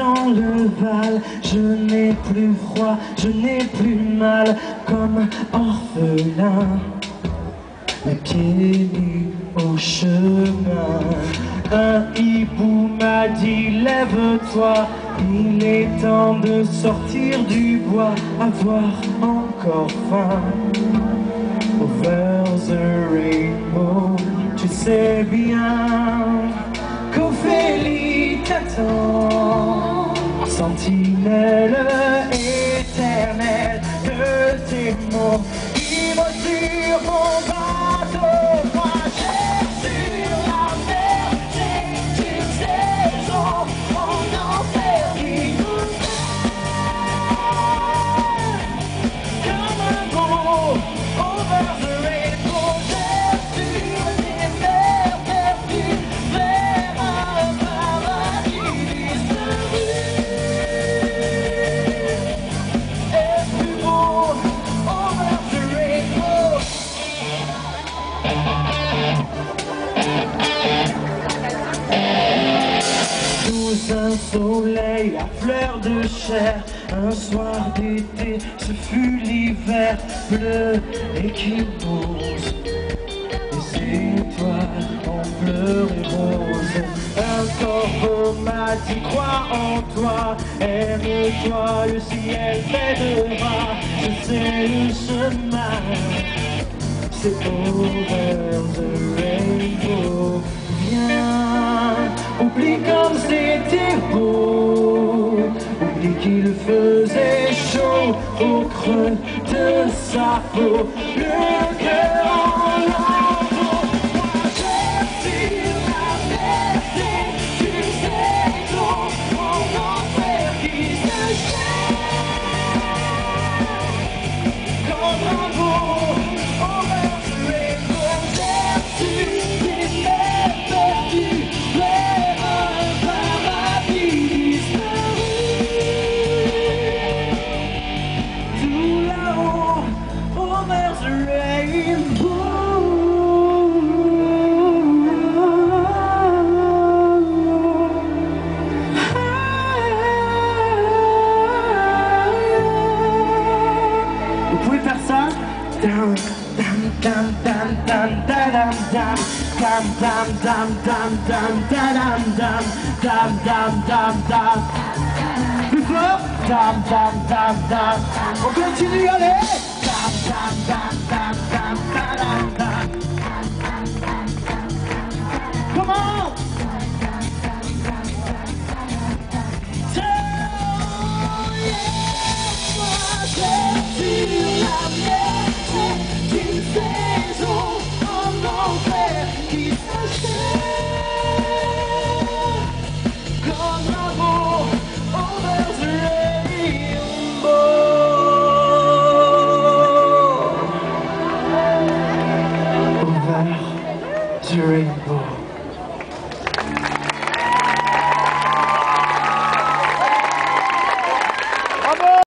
dans le Val, je n'ai plus froid, je n'ai plus mal, comme orphelin, les pieds nus au chemin. Un hibou m'a dit lève-toi, il est temps de sortir du bois, avoir encore faim. Over the rainbow, tu sais bien qu'Ophélie t'attend, sentinelle éternelle de tes mots, ivre sur mon bateau. Moi j'ai sur la mer, c'est une saison en enfer qui nous fait comme un beau over the rainbow. J'ai sur des mers perdues vers un paradis disparu. Est plus beau over the rainbow. Sous un soleil à fleur de chair, un soir d'été, ce fut l'hiver bleu et qui pose. Les étoiles en bleu et rose. Un corbeau m'a dit crois en toi, aime-toi, le ciel t'aidera. Je sais le chemin, c'est over the rainbow. Viens, oublie comme c'était beau, oublie qu'il faisait chaud au creux de sa peau, le cœur en lambeaux. Moi j'ai sur la mer, c'est une saison en enfer qui se jette comme un beau over the rainbow. J'ai sur des mers perdues vers un paradis disparu. Tout là-haut over the rainbow. Vous pouvez faire ça? Dam, dam, dam, dam, dam, dam, dam, dam, dam, dam, dam, dam, dam, dam, dam, dam, dam, dam. Plus fort? Dam, dam, dam, dam. On continue, allez! Dam, dam, dam.